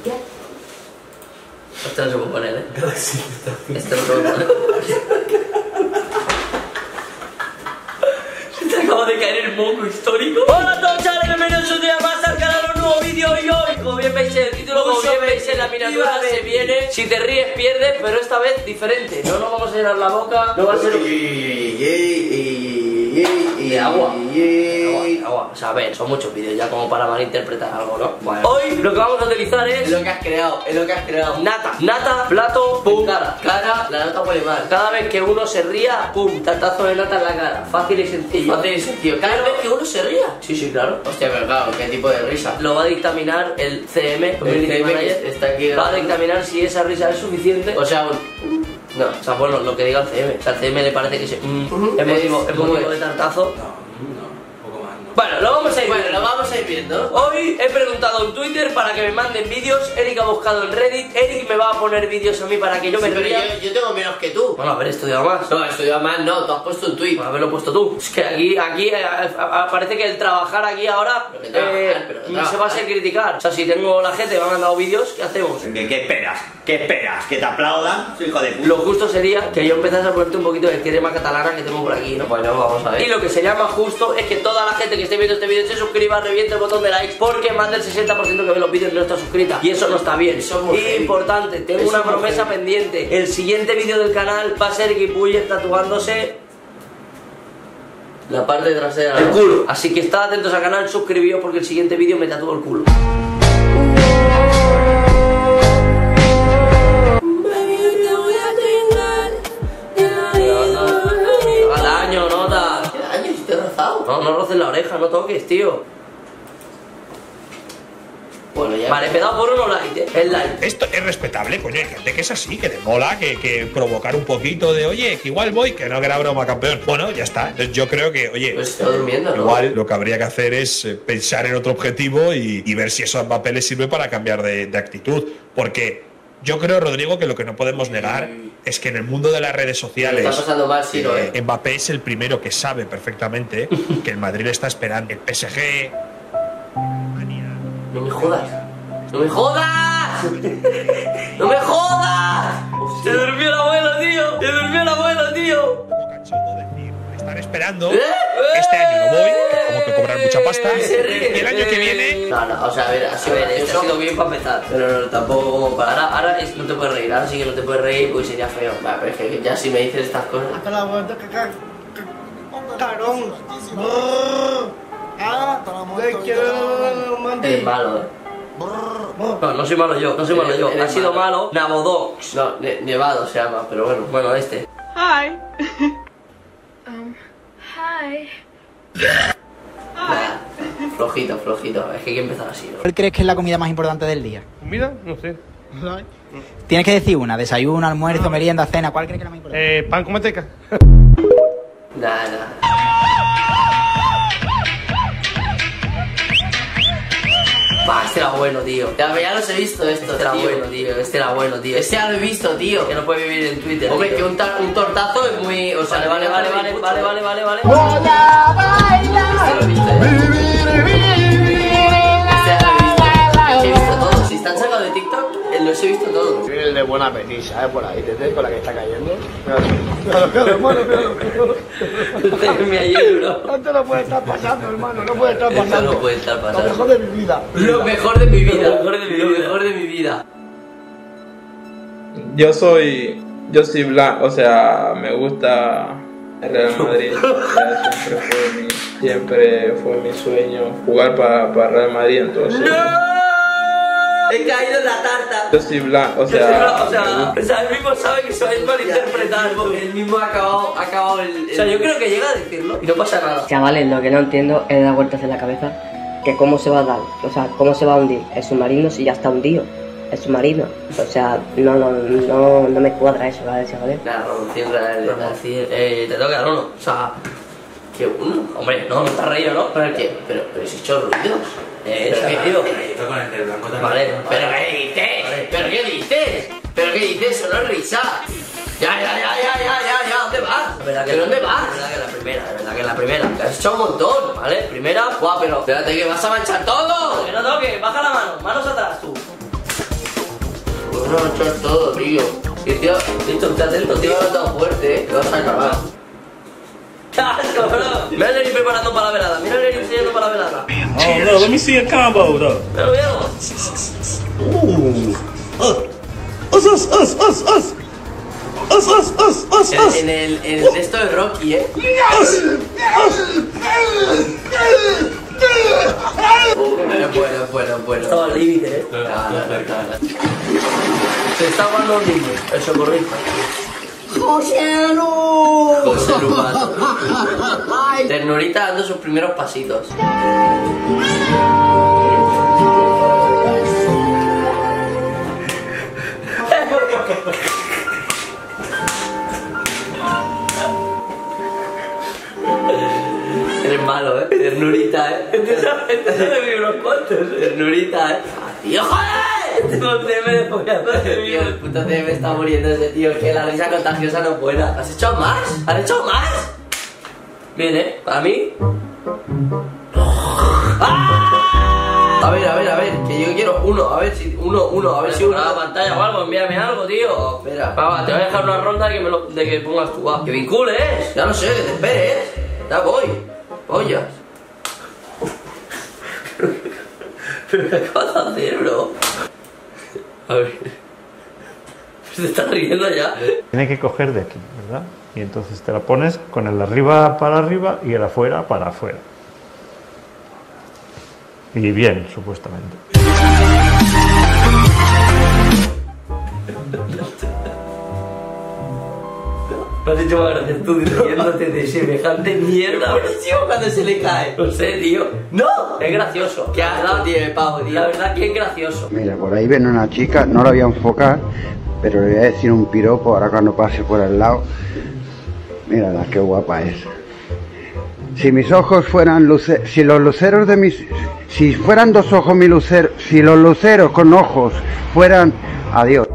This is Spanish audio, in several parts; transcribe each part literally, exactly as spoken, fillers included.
¿Qué? Esto no se puede poner, ¿eh? Galaxy. Esto no se puede poner. Se te acaba de caer el moco histórico. Hola a todos, chavales, bienvenidos un día más al canal, un nuevo vídeo. Y hoy, como bien veis en el título, como bien veis en la miniatura, se viene Si te ríes, pierdes, pero esta vez diferente. No nos vamos a llenar la boca, no va a ser de agua. Agua, agua. O sea, a ver, son muchos vídeos ya como para malinterpretar algo, ¿no? Bueno. Hoy lo que vamos a utilizar es... Es lo que has creado, es lo que has creado. Nata, nata, plato, pum, cara. Cara, la nata huele mal. Cada vez que uno se ría, pum, tartazo de nata en la cara. Fácil y sencillo. Fácil y sencillo. Cada vez que uno se ría. Sí, sí, claro. Hostia, pero claro, ¿qué tipo de risa? Lo va a dictaminar el C M, El C M que está aquí. va a dictaminar si esa risa es suficiente. O sea, un... No, o sea, bueno, lo que diga el C M. O sea, al C M le parece que se... Mm, uh-huh. Es motivo, es motivo de tartazo. No. Bueno, lo vamos a ir Bueno, viendo. lo vamos a ir viendo. Hoy he preguntado en Twitter para que me manden vídeos. Eric ha buscado en Reddit. Eric me va a poner vídeos a mí para que yo me Sí, pero ría. yo, yo tengo menos que tú. Bueno, haber estudiado más. No, estudiado más no, tú has puesto un tweet. Bueno, haberlo puesto tú. Es que aquí, aquí eh, parece que el trabajar aquí ahora Pero que trabajar, eh, pero que se trabajar. va a ser criticar. O sea, si tengo la gente, me han mandado vídeos, ¿qué hacemos? ¿Qué, qué esperas? ¿Qué esperas? ¿Que te aplaudan? Hijo de puta. Lo justo sería que yo empezase a ponerte un poquito de crema catalana que tengo por aquí, ¿no? Bueno, vamos a ver. Y lo que se llama justo es que toda la gente que esté viendo este vídeo se suscriba, reviente el botón de likes, porque más del sesenta por ciento que ve los vídeos no está suscrita. Y eso no está bien. Eso es muy heavy. Importante, tengo Eso una es muy promesa heavy. pendiente. El siguiente vídeo del canal va a ser Guipuller tatuándose La parte trasera. el culo. Así que estad atentos al canal, suscribíos porque el siguiente vídeo me tatúo el culo. Haga daño, nota. ¿Qué daño? Si te he rozado. No, no roces la oreja, no toques, tío. Bueno, ya. Vale, pedado por uno like, eh. El like. Esto es respetable, coño, hay gente que es así, que le mola, que, que provocar un poquito de, oye, que igual voy, que no, que era broma, campeón. Bueno, ya está. Entonces yo creo que, oye, Pues está durmiendo, ¿no? igual lo que habría que hacer es eh, pensar en otro objetivo y, y ver si eso a Mbappé le sirve para cambiar de, de actitud. Porque yo creo, Rodrigo, que lo que no podemos negar es que en el mundo de las redes sociales Lo está pasando mal, sí, lo eh, es. Mbappé es el primero que sabe perfectamente que el Madrid le está esperando. El P S G... No me jodas. ¡No me jodas! ¡No me jodas! ¡Se durmió el abuelo, tío! ¡Se durmió el abuelo, tío! Como cachondo decir, me están esperando. ¡Eh! Este año no voy, que tengo que cobrar mucha pasta. Se ríe. Y el año que viene... No, no, o sea, a ver, ha A sido ver, este ha gracioso, sido bien para empezar. pero no, tampoco como para. Ahora, ahora es- no te puedes reír, ahora sí que no te puedes reír porque sería feo. Vale, pero es que ya si me dices estas cosas. Carón. Ah, Eres malo, eh. No, no soy malo yo, no soy malo yo. Eres Ha sido malo. malo Navodox. No, ne- Nevado se llama, pero bueno. Bueno, este. Hi. um, hi. Nah, flojito, flojito. Es que hay que empezar así, ¿no? ¿Cuál crees que es la comida más importante del día? Mira, no sé. Tienes que decir una, desayuno, almuerzo, merienda, cena, ¿cuál crees que es la más importante? Eh, pan con manteca. Nah, nah. Va, este era bueno, tío. Ya, ya los he visto estos, Este era tío. bueno, tío. Este era bueno, tío. Este ya lo he visto, tío. que no puede vivir en Twitter. Hombre, tío. que un, tar- un tortazo es muy. O sea, Vale, le vale, vale, mucho, vale, vale, ¿eh? vale, vale, vale. Voy a bailar. Este lo he visto, ¿eh? Este ya lo he visto. Es que he visto todos. Si están sacados de TikTok, eh, los he visto todos. Viene el de buena apetito, ¿sabes? Por ahí, ¿te por la que está cayendo? Claro, claro, hermano, claro. Este es mi ayer, bro. No te lo puede estar pasando, hermano, no puede estar Esto pasando. no puede estar Lo pasando. mejor de mi vida. Lo mejor de mi vida. Lo mejor de mi Lo vida. mejor de mi vida. Yo soy, yo soy blanco, o sea, me gusta el Real Madrid. Ya siempre fue mi, siempre fue mi sueño jugar para, para Real Madrid, entonces. He caído en la tarta. Yo soy blanco, o Yo soy sea, blanco, o me sea, gusta. o sea, él mismo sabe que se va a malinterpretar. Él mismo ha acabado, ha acabado el, O sea, yo creo que llega a decirlo y no pasa nada. Chavales, lo que no entiendo es dar vueltas en la cabeza que cómo se va a dar, o sea, cómo se va a hundir el submarino si ya está hundido, el submarino. O sea, no, no, no, no me cuadra eso, ¿vale, chavales? Nada, cierra el. Vamos a decir, eh, te toca, no, no. O sea, ¿Qué uno? hombre, no, no está reído, ¿no? ¿Pero qué? Pero, pero si he hecho ruidos. Eh, ¿Pero qué, tío? Esto con el del blanco también. Vale, ¿Pero qué dices? ¿Pero qué dices? ¿Pero qué dices? Eso no es risa. Ya, ya, ya, ya, ya, ya, ya, ¿dónde vas? La verdad que ¿Pero dónde la- vas? La verdad que la primera, la verdad que la primera. Te has echado un montón. ¿Vale? Primera. Guau, pero espérate que vas a manchar todo. Que no toque, baja la mano, manos atrás tú. vas a echar todo, tío. Y tío, Listo, te atento, tío, tío. no tan fuerte, eh. Te vas a acabar. ¡Qué asco, bro! Mira a Lenny preparando para la velada. Mira a Lenny enseñando para la velada. Oh no, let me see a combo though. Pero viejo. Ooh. Uh. Us, us, us, us, us. Us, us, us, us, En, us. en el, en el texto de Rocky, eh. Us. Bueno, bueno, bueno, bueno. Estaba al límite, eh. Claro, claro, claro. Se está jugando un niño, el socorrista. José Humano. Ternurita dando sus primeros pasitos. Eres malo, eh. Ternurita, eh. Este me vi unos cuantos, eh. Ternurita, eh. ¡Tío, joder! Tengo un tema de follazo, Tío, el puto tío me está muriendo ese tío. Es que la risa contagiosa no es buena. ¿Has hecho más? ¿Has hecho más? Bien, eh. Para mí. ¡Ah! A ver, a ver, a ver. Que yo quiero uno. A ver si. Uno, uno. A ver si uno. Una pantalla o algo, envíame algo, tío. Espera. Va, va, te voy a dejar una ronda de que, me lo, de que pongas tú, va. Que vincules. Ya lo sé, que te esperes. Ya voy. Pollas. Pero ¿qué acabas de hacer, bro? A ver. Se está riendo ya. Tiene que coger de aquí, ¿verdad? Y entonces te la pones con el arriba para arriba y el afuera para afuera. Y bien, supuestamente. Me has hecho más gracias tú riéndote de semejante mierda. Buenísimo cuando se le cae. No sé, tío. ¡No! Es gracioso. Qué asco tiene, pavo, tío. La verdad que es gracioso. Mira, por ahí viene una chica, no la voy a enfocar, pero le voy a decir un piropo ahora cuando pase por el lado. Mírala, qué guapa es. Si mis ojos fueran luceros, si los luceros de mis, si fueran dos ojos mi lucero, si los luceros con ojos fueran, adiós.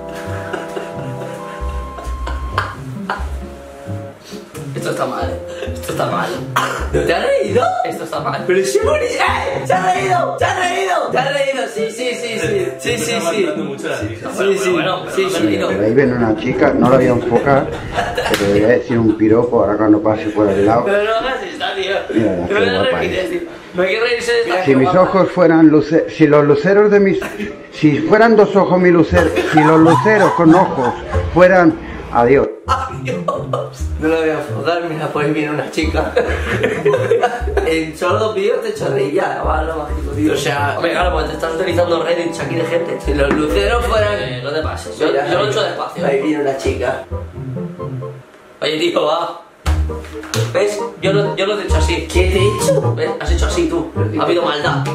Esto está mal, eh. Esto está mal. ¿Te has reído? Esto está mal. Pero sí, ¡eh! ¡Se ha reído! ¡Se ha reído! ¡Se ha reído! Sí, sí, sí, sí. Sí, sí, sí. Sí, sí. Bueno, sí, sí. Por ahí viene una chica, no la voy a enfocar, pero le voy a decir un piropo ahora cuando pase por el lado. Pero no hagas esta, tío. Mírala, No qué me guapa repites, es. tío. No hay que reírse de esta. Si mis ojos fueran luceros, si los luceros de mis, si fueran dos ojos mi lucero, si los luceros con ojos fueran, adiós. Adiós. No lo voy a enfocar, mira, por ahí viene una chica. En solo dos vídeos te he hecho reír ya, va, lo mágico, tío. O sea, Hombre, claro, pues te estás utilizando Reddit aquí de gente. si los luceros fueran. Eh, no te pases. Yo, Mira, yo lo he ahí- hecho despacio. Ahí viene una chica. Oye, tío, va. ¿Ves? Yo lo, yo lo he hecho así. ¿Qué he hecho? ¿Ves? Has hecho así tú. Ha habido maldad.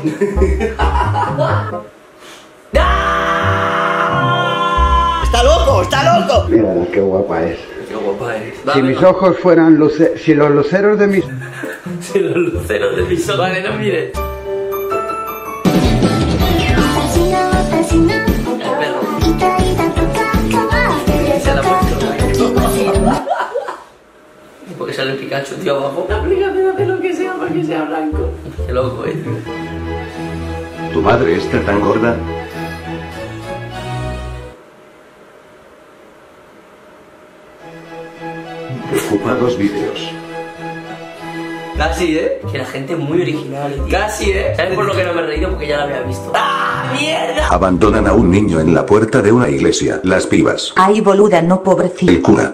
¡Está loco! ¡Está loco! Mírala, qué guapa es. Qué guapa eres. Si mis ojos fueran luceros, si los luceros de mis, Si los luceros de mis ojos. Vale, no mires. El perro. Se la ha puesto. Porque sale el Pikachu, tío, abajo. La aplicación hace lo que sea para que sea blanco. Qué loco, eh. ¿Tu madre está tan gorda? Ocupa dos vídeos. Casi, ¿eh? Que la gente es muy original, tío. Casi, ¿eh? ¿Sabes por lo que no me he reído? Porque ya la había visto. ¡Ah, mierda! Abandonan a un niño en la puerta de una iglesia. Las pibas. Ay, boluda, no, pobrecito. El cura.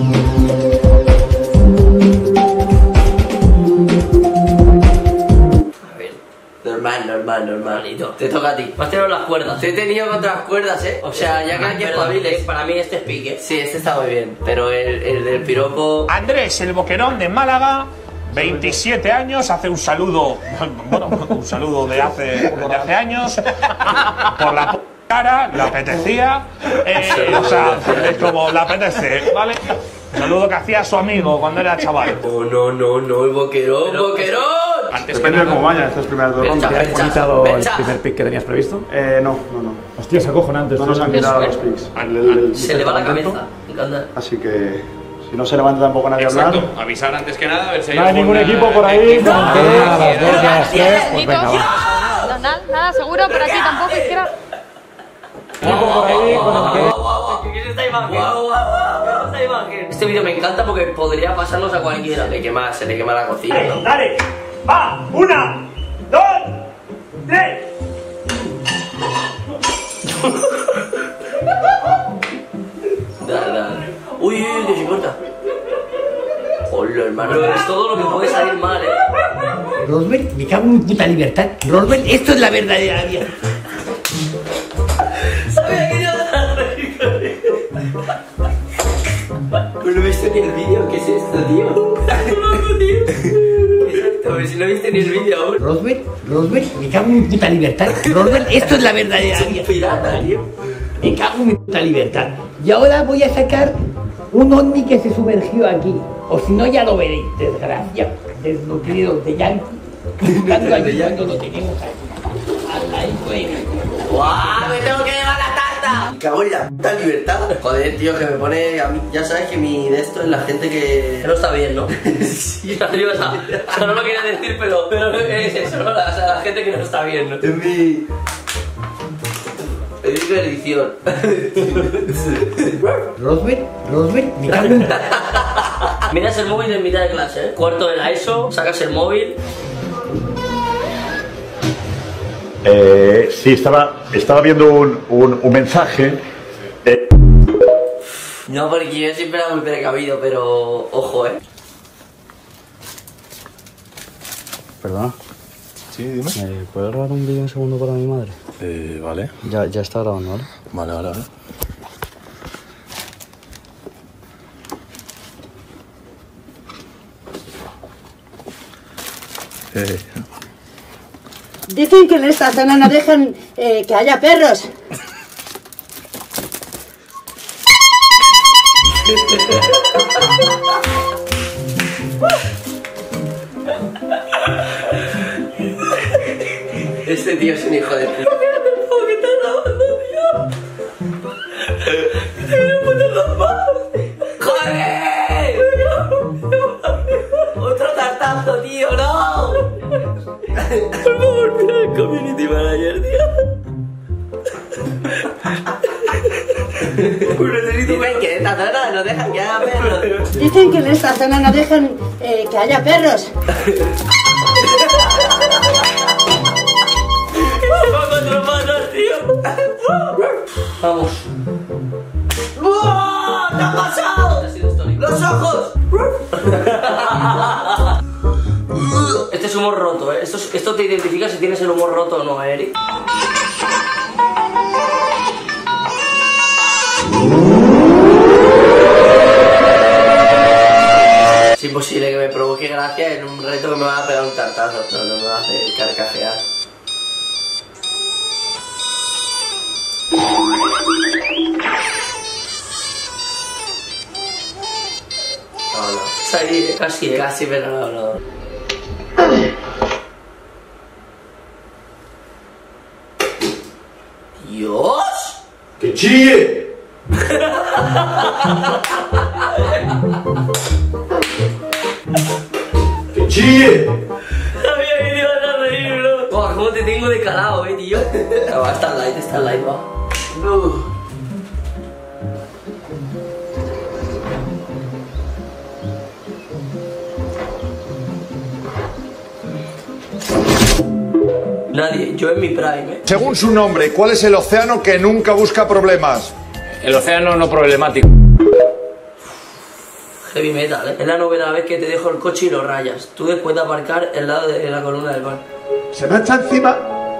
A ver, Normal, normal, normalito. Te toca a ti. me has tirado las cuerdas. Te he tenido contra las cuerdas, ¿eh? O sea, ya que hay que Perdón, espabiles. Para mí este es pique. Sí, este está muy bien. Pero el, el del piropo. Andrés, el boquerón de Málaga, veintisiete años, hace un saludo, bueno, un saludo de hace, de hace años, por la p cara, le apetecía, eh, o sea, es como le apetece, ¿vale? Un saludo que hacía a su amigo cuando era chaval. No, no, no, no, el boquerón, Pero- boquerón. Antes Depende de cómo vayan estas primeras dos Pencha, rondas. pencha, quitado el pencha. primer pick que tenías previsto? Eh, no, no, no. Hostia, se acojonante. No nos han quitado los picks. Se le va la cabeza. Me encanta. Así que si no se levanta tampoco nadie a hablar. Exacto, avisar antes que nada, a ver si hay No hay ningún alguna- equipo por ahí. No, Como que no, a las dos y a las tres, pues venga, va. Nada, nada seguro, por aquí tampoco izquierda. Equipo por ahí, con imagen. Guau, guau, guau. Veamos la imagen. Este vídeo me encanta porque podría pasarnos a cualquiera. Le quema, se le quema la cocina. Dale, ¿no? Dale. Va. Una, dos, tres. Dale, dale. Uy, uy, uy, que se corta. Hola, hermano. Es todo lo que puede salir mal, eh. Rosbert, me cago en mi puta libertad. Rosbert, esto es la verdadera vida. Sabía que iba a reír con él. Pero no viste ni el vídeo. ¿Qué es esto, tío? ¿Qué es esto? Pero si no viste ni el vídeo aún. Rosbert, Rosbert, me cago en mi puta libertad. Rosbert, esto es la verdadera vida. Pirata, tío. Me cago en mi puta libertad. Y ahora voy a sacar un ovni que se sumergió aquí. O si no, ya lo veréis, desgracia. Desnutrido de Yankee. Buscando allí cuando lo tenemos aquí. Ahí fue. ¡Guau! ¡Me tengo que llevar la tarta! Me cago en la puta libertad. Joder, tío, que me pone. A mí, ya sabes que mi de esto es la gente que. Que no está bien, ¿no? Sí, adiós. O sea, o sea, no lo quería decir, pero. Pero es eso, ¿no? La, o sea, la gente que no está bien, ¿no? Es mi. Es mi bendición. Rosbert, Rosbert, me cago en. Miras el móvil en mitad de clase, ¿eh? Cuarto de la ESO, sacas el móvil. Eh, sí, estaba, estaba viendo un, un, un mensaje. Eh. No, porque yo siempre era muy precavido, pero ojo, ¿eh? Perdona. Sí, dime. ¿Me puedes grabar un vídeo un segundo para mi madre? Eh, vale. Ya, ya está grabando, ¿vale? Vale, vale, vale. Eh. Dicen que en esta zona no dejan eh, que haya perros. Este tío es un hijo de puta. ¿Por qué estás grabando, tío? ¡Que me voy a poner las manos! ¡Joder! ¡Otro tartazo, tío! ¡No! Por favor, mira el community manager, tío. Dicen que en esta zona no dejan que haya perros. Dicen que en esta zona no dejan eh, que haya perros. ¡Cuatro patas, tío! Vamos. ¡Wow! ¿Qué ha pasado? ¡Los ojos! Este es humor roto, ¿eh? Esto, es, esto te identifica si tienes el humor roto o no, ¿eh, Eric? Es imposible que me provoque gracia en un reto que me va a pegar un tartazo. No, no me va a hacer carcajear. No, no. Salí, casi, casi, pero no, no. ¡Dios! ¡Que chille! ¡Que chille! Sabía que ibas a reír, bro. Buah, cómo te tengo de calado, eh, tío. No, va, está light, está light, va. No. Nadie, yo en mi prime, eh. Según su nombre, ¿cuál es el océano que nunca busca problemas? El océano no problemático. Heavy metal, eh. Es la novena vez que te dejo el coche y lo rayas. Tú después de aparcar al lado de la columna del bar. Se me echa encima.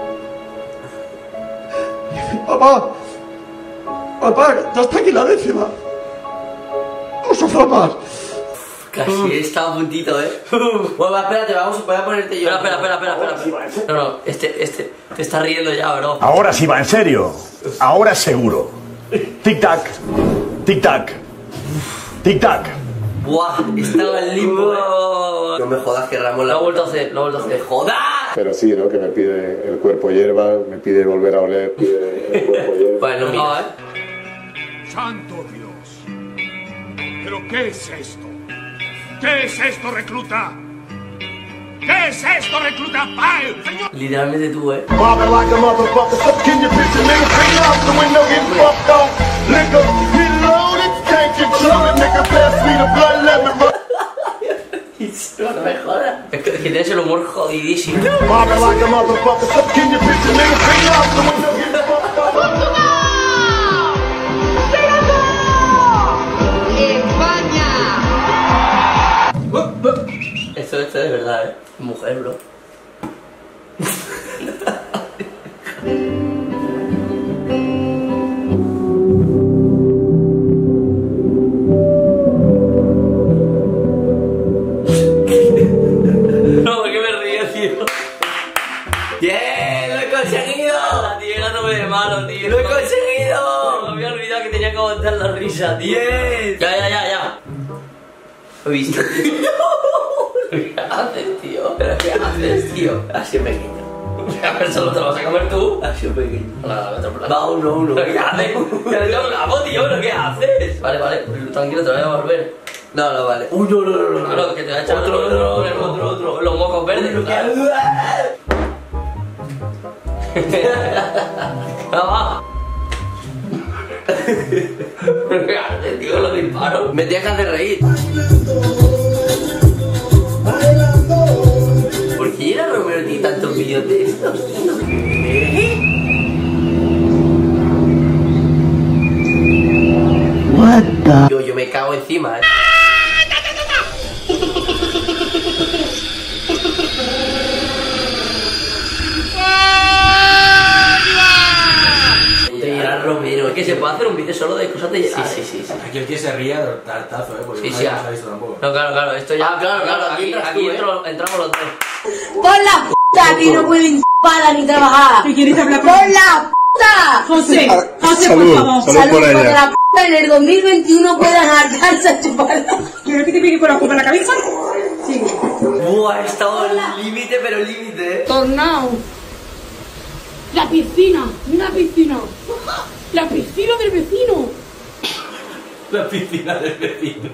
Papá, papá, ya está aquí la décima. No sufro más. Casi, estaba a puntito, eh. Bueno, va, espérate, vamos, voy a ponerte yo. Espera, espera, espera, espera, espera. No, no, este, este, te está riendo ya, bro. Ahora sí va, en serio. Ahora seguro. Tic-tac, tic-tac, tic-tac. Buah, estaba en limbo, eh. No me jodas que Ramón lo ha vuelto a hacer, lo ha vuelto a hacer. ¡Jodas! Pero sí, ¿no? Que me pide el cuerpo hierba, me pide volver a oler, pide el cuerpo hierba. Bueno, mira, eh. ¡Santo Dios! ¿Pero qué es esto? ¿Qué es esto, recluta? ¿Qué es esto, recluta? ¡Pay! ¡Señor! Literalmente tú, eh. Can you picture niggas hanging out the window getting fucked off? Liquor, get low, jodidísimo. Esto, esto es verdad, eh. Mujer, bro. No, ¿por qué me río, tío? ¡Bien! ¡Lo he conseguido! La tía no me de malo, tío. ¡Lo he conseguido! Me había olvidado que tenía que aguantar la risa, tío. ¡Bien! Ya, ya, ya, ya. Lo he visto, tío. ¿Qué haces, tío? ¿Pero qué haces, tío? Ha sido pequeño. A ver, solo te lo vas a comer tú. Ha sido pequeño. Hola, otro plato. Va, uno, uno. ¿Pero qué haces? Ya le tengo la tío, ¿pero qué haces? Vale, vale, tranquilo, te lo voy a volver. No, no, vale. Uy, no, no, no, no. No, no, que te voy a echar Otro, otro, otro, otro, otro, otro. Los mocos verdes. No, va. ¿Pero qué haces, tío? Los disparos. Me tienes que hacer reír. ¿Por qué era Romero tiene tantos vídeos de estos? ¿Eh? What the? Yo, yo me cago encima, eh. De Gerard Romero. Es que se puede hacer un vídeo solo de cosas de Gerard. Sí, sí, sí, sí. Aquí el que se ría del tartazo, eh, porque Sí, no sí, se ah. ha visto tampoco. No, claro, claro, esto ya. Ah, claro, claro, aquí aquí, entras aquí tú, entro- entramos los tres. ¡Por la puta que no pueden para ni trabajar! ¿Qué quieres hablar con ¡por la puta! José, José, Salud, por favor. salud por porque ella. la puta en el dos mil veintiuno puedan hartarse a chuparla. ¿Quieres que te pique con la copa en la cabeza? Sí. Buah, ha estado al límite, pero límite, eh. Tornado. La piscina, una piscina. La piscina del vecino. La piscina del vecino.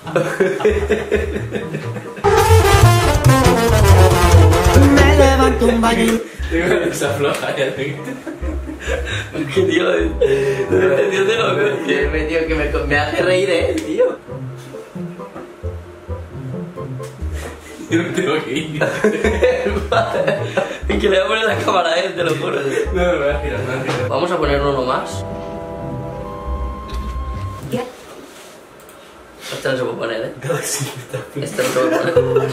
Me levanto un baño. Tengo esa floja ya. ¿Qué tío? Tío de loco, tío. Me, tío, que me, me hace reír, eh, tío. Yo no tengo que ir. Es que le voy a poner la cámara a él, te lo juro. No, no, me voy a girar, me voy a girar. Vamos a poner uno más. Este no se puede poner, eh. Este no se puede poner.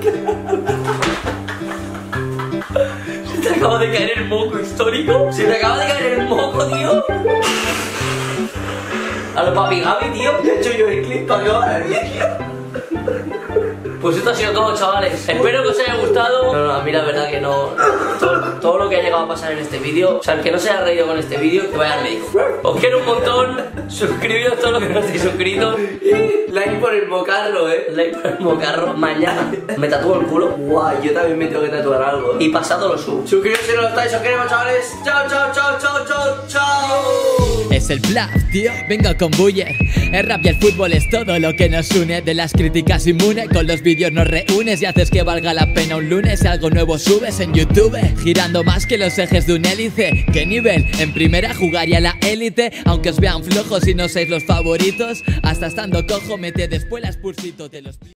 Se te acaba de caer el moco histórico. Se te acaba de caer el moco, tío. A los papi Gaby, tío. Le he hecho yo el clip para que vaya bien, tío. Pues esto ha sido todo, chavales. Espero que os haya gustado. No, no, a mí la verdad que no. Todo, todo lo que ha llegado a pasar en este vídeo, o sea, el que no se haya reído con este vídeo, que vaya al médico. Os quiero un montón. Suscribiros todos los que no estéis suscritos. Like por el mocarro, eh. Like por el mocarro. Mañana me tatúo el culo. Guau, yo también me tengo que tatuar algo. Y pasado lo subo. Suscribiros si no lo estáis, os queremos, chavales. Chao, chao, chao, chao, chao, chao. Es el bluff, tío, vengo con Buller. El rap y el fútbol es todo lo que nos une. De las críticas inmune, con los vídeos nos reúnes y haces que valga la pena un lunes. Si algo nuevo subes en YouTube, girando más que los ejes de un hélice. ¿Qué nivel? En primera jugaría la élite. Aunque os vean flojos y no seis los favoritos, hasta estando cojo mete después las pulsitos de los...